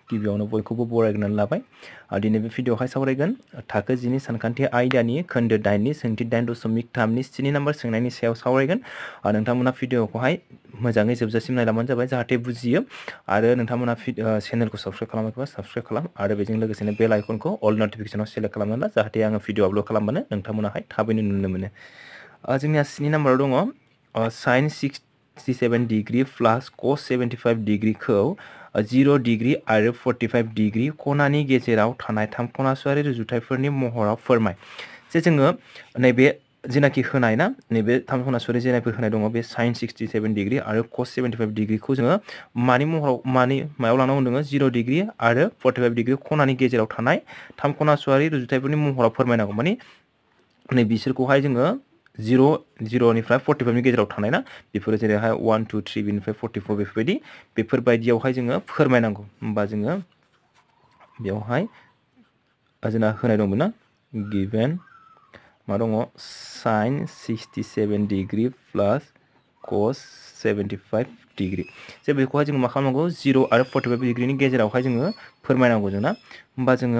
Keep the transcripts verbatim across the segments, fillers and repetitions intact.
गिबियावनो बयखौबो बरायग्रोनानै लाबाय। दिनै बे भिडिअआवहाय सावरायगोन थाखो जिनि सानखान्थि आयदानि खोन्दो दाइननि सोंथि दाइन दशमिक थामनि स्नि नाम्बार सोंनायनि सायाव सावरायगोन। नोंथांमोना भिडिअखौहाय मोजाङै जोबजासिम नायलांबानो जाबाय जाहाथे बुजियो आरो नोंथांमोना चेनेलखौ साबस्क्राइब खालामाखैबा साबस्क्राइब खालाम आरो बेजों लोगोसेनो बेल आइकनखौ अल नटिफिकेसनाव सेलेक्ट खालामना ला जाहाथे आङो भिडिअ आपल'ड खालामबानो नोंथांमोनाहाय थाबैनो नुनो मोनो। जोंनिया स्नि नाम्बाराव दङ sine sixty seven degree plus cos seventy five डिग्रीखौ जिर' डिग्री आरो फर्टिफाइभ डिग्री खनानि गेजेराव थानाय थाम खनासुआरि रुजुथायफोरनि महराव फोरमाय। जे जोङो नैबे जेनाखि होनाय ना नैबे थाम खनासुआरि जेनाखि होनाय दङ बे साइन सिक्सटि सेभेन डिग्री आरो कस सेभेन्टि फाइभ डिग्रीखौ जोङो मानि महराव मानि मायाव लानांगौ दङ जिर' डिग्री आरो फर्टिफाइभ डिग्री खनानि गेजेराव थानाय थाम खनासुआरि रुजुथायफोरनि महराव फोरमायनांगौ। मानि नै बिसोरखौहाय जोङो जिर' जिर'निफ्राय फर्टिफाइभनि गेजेराव थानाय ना बेफोरो जेरैहाय वान टु थ्रि बिनिफ्राय फर्टिफर बेफोरबायदि बेफोरबायदियावहाय जोङो फोरमायनांगौ। होमबा जोङो बेवहाय जोंना होनाय दंमोन ना गिभेन मा दङ sine sixty seven degree plus cos seventy five degree जे बेखौहाय जोङो मा खालामनांगौ जिर' आरो फर्टिफाइभ डिग्रीनि गेजेरावहाय जोङो फोरमायनांगौ जोंना। होमबा जोङो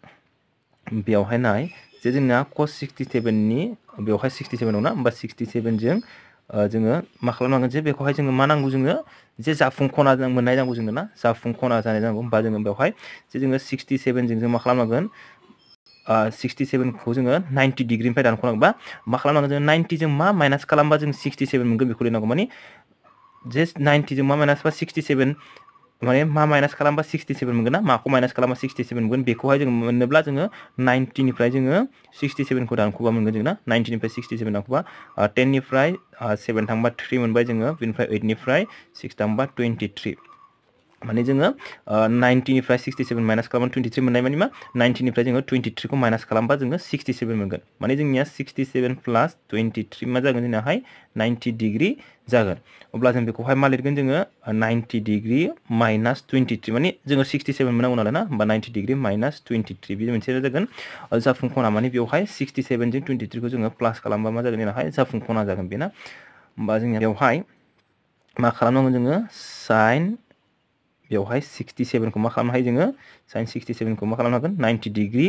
बेवहाय नाय जे जोंना कस सिक्सटि सेभेननि बेवहाय सिक्सटि सेभेन दंना होमबा सिक्सटि सेभेनजों जोङो मा खालामनांगोन जे बेखौहाय जोङो मा नांगौ जोङो जे जाफुं खना जों मोननाय नांगौ जोंनो ना जाफुं खना जानाय नांगौ। होमबा जोङो बेवहाय जे जोङो सिक्सटि सेभेनजों जों मा खालामनांगोन सिक्सटि सेभेनखौ जोङो नाइन्टि डिग्रीनिफ्राय दानख'नांगौ बा मा खालामनांगोन जोङो नाइन्टिजों मा माइनास खालामबा जों सिक्सटि सेभेन मोनगोन बेखौ लिरनांगौ। मानि जे नाइन्टिजों मा माइनास बा सिक्सटि सेभेन माने मा माइनास खालामबा सिक्सटि सेभेन मोनगोन ना माखौ माइनास खालामबा सिक्सटि सेभेन मोनगोन बेखौहाय जों मोननोब्ला जोङो नाइन्टिनिफ्राय जोङो सिक्सटि सेभेनखौ दानख'बा मोनगोन जों ना नाइन्टिनिफ्राय सिक्सटि सेभेन दानख'बा टेननिफ्राय सेभेन थांबा थ्रि मोनबाय जोङो बेनिफ्राय ओइटनिफ्राय सिक्स थांबा टुवेन्टि थ्रि माने जोङो नाइन्टिनिफ्राय सिक्सटि सेभेन माइनास खालामबा टुवेन्टि थ्रि मोननाय मानि मा नाइन्टिनिफ्राय जोङो टुवेन्टि थ्रिखौ माइनास खालामबा जोङो सिक्सटि सेभेन मोनगोन। माने जोंनिया sixty seven plus twenty three मा जागोन जोंनाहाय नाइन्टि डिग्री जागोन। अब्ला जों बेखौहाय मा लिरगोन जोङो ninety degree minus twenty three माने जोङो सिक्सटि सेभेन मोननांगौ नालाय ना होमबा ninety degree minus twenty three बे मोनसे जागोन जाफुं खना। माने बेवहाय सिक्सटि सेभेनजों टुवेन्टि थ्रिखौ जोङो प्लास खालामबा मा जागोन जोंनाहाय जाफुं खना जागोन बेना। होमबा जोंनिया बेवहाय मा खालामनांगोन जोङो साइन बेवहाय सिक्सटि सेभेनखौ मा खालामनो हायो जोङो साइन सिक्सटि सेभेनखौ मा खालामनो हागोन नाइन्टि डिग्री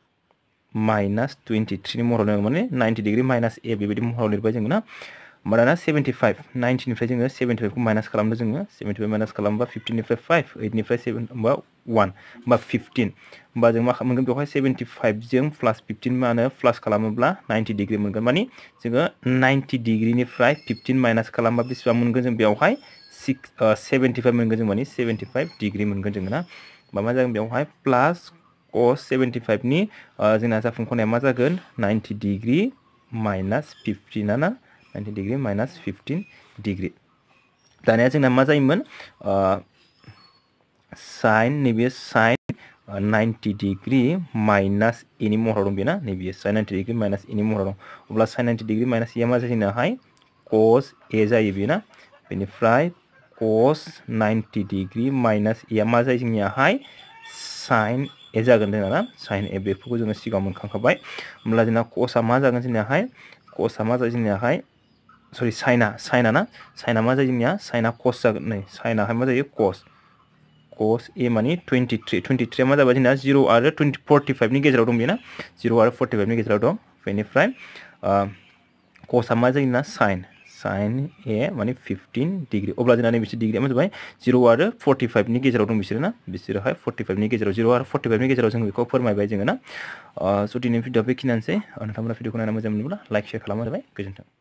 माइनास टुवेन्टि थ्रिनि महराव लिरनांगौ माने नाइन्टि डिग्री माइनास ए बेबायदि महराव लिरबाय जोङो ना। होमबा दाना सेभेन्टि फाइभ नाइन्टिनिफ्राय जोङो सेभेन्टि फाइभखौ माइनास खालामदो जोङो सेभेन्टि फाइभ माइनास खालामबा फिफ्टिननिफ्राय फाइभ ओइटनिफ्राय सेभेन होमबा वान होमबा फिफ्टिन। होमबा जों मा मोनगोन बेवहाय सेभेन्टि फाइभजों प्लास फिफ्टिन मा होनो प्लास खालामोब्ला नाइन्टि डिग्री मोनगोन। मानि जोङो नाइन्टि डिग्रीनिफ्राय फिफ्टिन माइनास खालामबा बेसेबां मोनगोन जों बेवहाय सिक्स सेभेन्टि फाइभ मोनगोन जों मानि सेभेन्टि फाइभ डिग्री मोनगोन जोङो ना। होमबा मा जागोन बेवहाय प्लास कस सेभेन्टि फाइभनि जोंना जाफुं खनाया मा जागोन नाइन्टि डिग्री माइनास फिफ्टिन ना ninety degree minus fifteen degree. दानिया जोंना मा जायोमोन साइन नैबे साइन नाइन्टि डिग्री माइनास एनि महराव दं बेना नैबे साइन नाइन्टि डिग्री माइनास एनि महराव दं। अब्ला sine ninety degree minus A मा जायो जोंनाहाय कस ए जायो बेना। बेनिफ्राय कस नाइन्टि डिग्री माइनास ए मा जायो जोंनियाहाय साइन ए जागोन जोंना ना साइन ए बेफोरखौ जोङो सिगाङाव मोनखांखाबाय। होमब्ला जोंना कसआ मा जागोन जोंनियाहाय कसआ मा जायो जोंनियाहाय सरि साइना साइना ना साइना मा जायो जोंनिया साइना कस जागोन नै साइनाहाय मा जायो कस कस ए मानि टुवेन्टि थ्रि टुवेन्टि थ्रिया मा जाबाय जोंना जिर' आरो टुवेन्टि फर्टिफाइभनि गेजेराव दं बेना जिर' आरो फर्टिफाइभनि गेजेराव दं। बेनिफ्राय कसआ मा जायो जोंना साइन साइन ए माने फिफ्टिन डिग्री। अब्ला जोंना नैबे डिग्रीया मा जाबाय जिर' आरो फर्टिफाइभनि गेजेराव दं बिसोरो ना बिसोरोहाय फर्टिफाइभनि गेजेराव जिर' आरो फर्टिफाइभनि गेजेराव जों बेखौ फोरमायबाय जोङो ना। स' दिनैनि भिडिअ बेखिनियानोसै नोंथांमोना भिडिअखौ नायना मोजां मोनोब्ला लाइक शेयार खालामबानो जाबाय गोजोन्थों।